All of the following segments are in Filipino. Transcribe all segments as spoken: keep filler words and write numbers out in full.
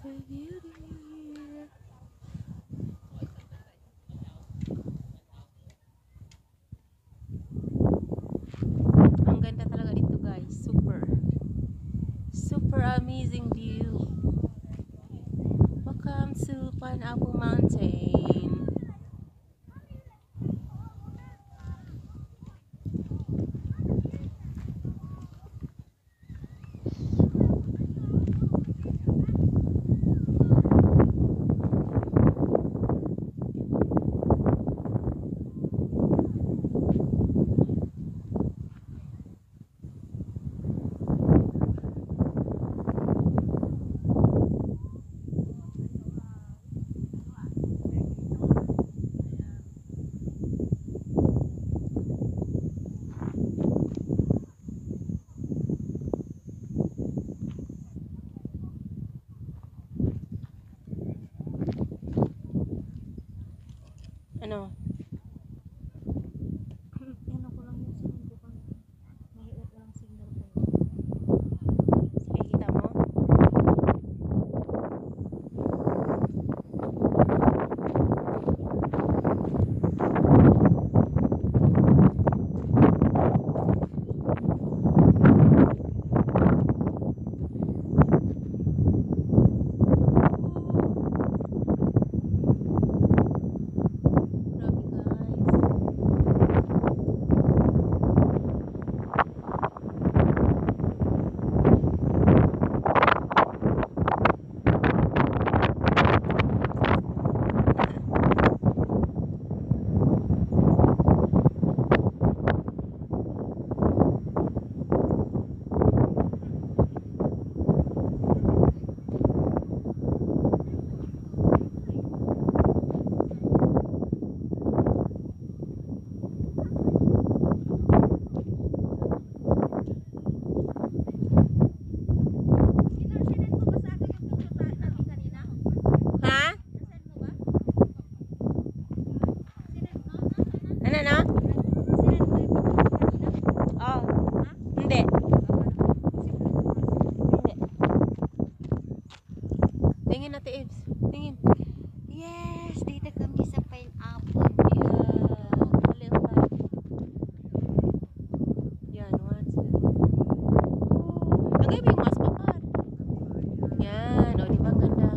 my beauty. Ang ganda talaga dito guys. Super. Super amazing view. Welcome to Pineapple Mountain. Ano? Ano ko lang yung signal ko. Mahirap lang signal ko. Sige, kita mo? Ano na? Oh. Hindi. Hindi. Tingin na Tiibs. Tingin. Yes, dito kami sa pineapple. Yeah. Ulit pa. Yan. One, two. Lagay mo yung mas papat. Yan. O, diba ganda?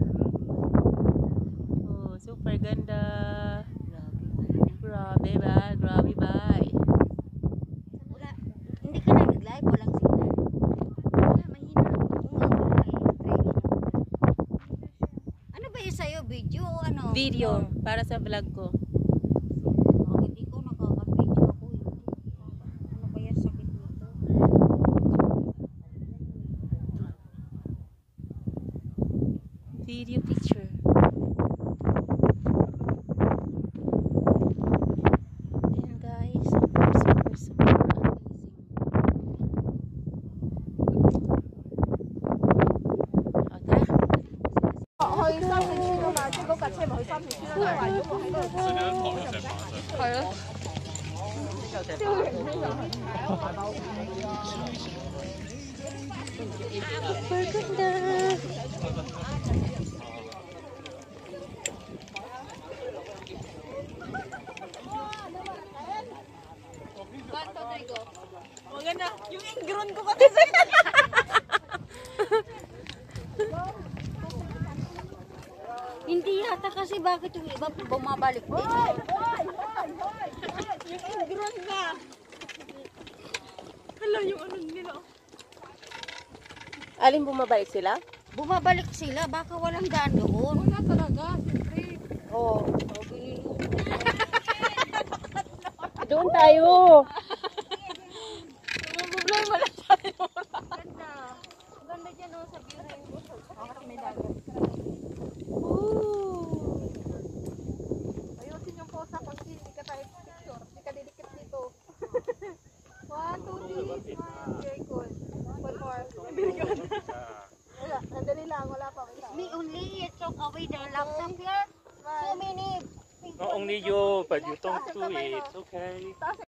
Oh, super ganda. Grabe ba? Grabe ba? Wala, hindi ka na nag-live, walang signal. Wala, mahina. Ano ba yun sa'yo? Video o ano? Video. Para sa vlog ko. Oh, hindi ko nakaka-video ako. eh. Ano ba yan sakit nito? Video picture. Ayan guys. Super, super, super amazing. O, tara. 去三四區啊嘛，即係嗰架車咪去三四區啦。因為話如果我喺度，係咯，燒完先上去。 Super ganda. Maganda. Yung ingron ko kasi sa Hindi yata kasi bakit yung iba bumabalik dito? Hoy! Hoy! Hoy! Hoy! Yung ingron ka! Hala, yung ano nila. Alin bumabalik sila? Bumabalik sila, baka walang daan doon. Wala talaga, siyempre. Oo. Okay. Doon tayo. Ang problema na tayo. Ganda. Ganda dyan o sa view na yung Bakit may dagat? Ooh. Ayusin yung posa ko kasi hindi ka tayo picture. Hindi ka didikit dito. One, two, three. Smile. Very good. One more. Very good. Wala, sandali lang. Wala pa. Wala. Me only, you took away the laptop here. So many. Not only you, but you don't do it. Okay.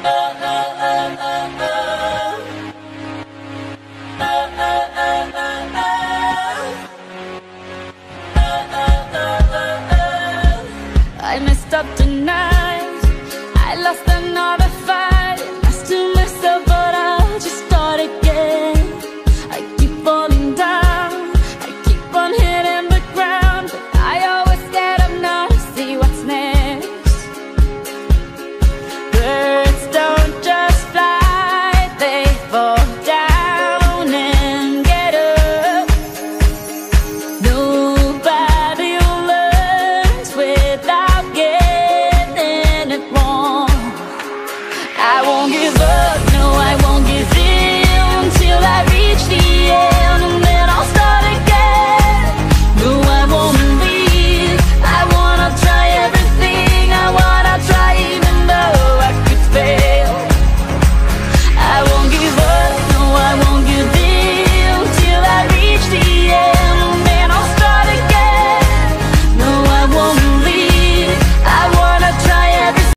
I messed up tonight. I lost another fight. Lost to myself, but I'll just start again. I keep falling down. I keep on hitting the ground, but I always get up now to see what's next. Birds don't just fly, they fall down and get up. Nobody learns without getting it wrong. I won't give up.